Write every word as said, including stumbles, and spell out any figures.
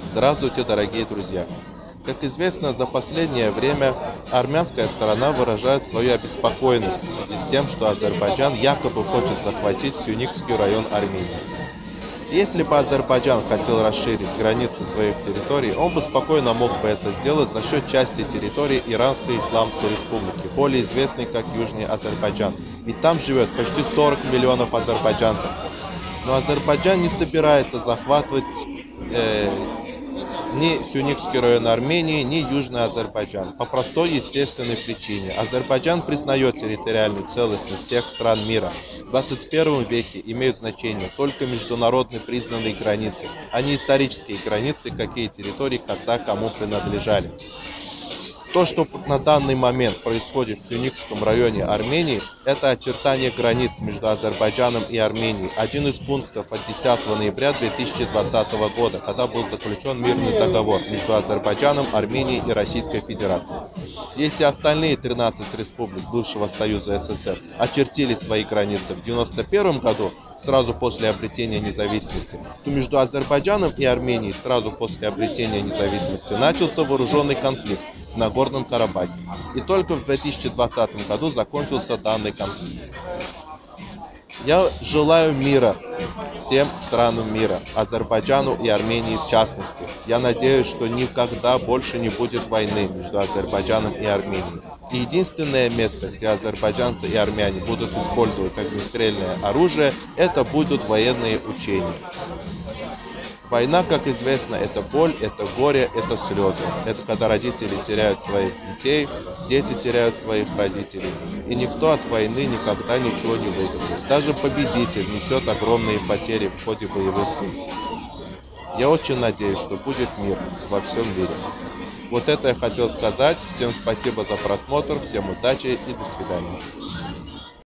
Здравствуйте, дорогие друзья! Как известно, за последнее время армянская сторона выражает свою обеспокоенность в связи с тем, что Азербайджан якобы хочет захватить Сюникский район Армении. Если бы Азербайджан хотел расширить границы своих территорий, он бы спокойно мог бы это сделать за счет части территории Иранской Исламской Республики, более известной как Южный Азербайджан. Ведь там живет почти сорок миллионов азербайджанцев. Но Азербайджан не собирается захватывать э, ни Сюникский район Армении, ни Южный Азербайджан. По простой естественной причине. Азербайджан признает территориальную целостность всех стран мира. В двадцать первом веке имеют значение только международно признанные границы, а не исторические границы, какие территории когда кому принадлежали. То, что на данный момент происходит в Сюникском районе Армении, это очертание границ между Азербайджаном и Арменией. Один из пунктов от десятого ноября две тысячи двадцатого года, когда был заключен мирный договор между Азербайджаном, Арменией и Российской Федерацией. Если остальные тринадцать республик бывшего Союза СССР очертили свои границы в девяносто первом году, сразу после обретения независимости, то между Азербайджаном и Арменией сразу после обретения независимости начался вооруженный конфликт в Нагорном Карабахе. И только в две тысячи двадцатом году закончился данный конфликт. Я желаю мира всем странам мира, Азербайджану и Армении в частности. Я надеюсь, что никогда больше не будет войны между Азербайджаном и Арменией. И единственное место, где азербайджанцы и армяне будут использовать огнестрельное оружие, это будут военные учения. Война, как известно, это боль, это горе, это слезы. Это когда родители теряют своих детей, дети теряют своих родителей. И никто от войны никогда ничего не выиграет. Даже победитель несет огромные потери в ходе боевых действий. Я очень надеюсь, что будет мир во всем мире. Вот это я хотел сказать. Всем спасибо за просмотр, всем удачи и до свидания.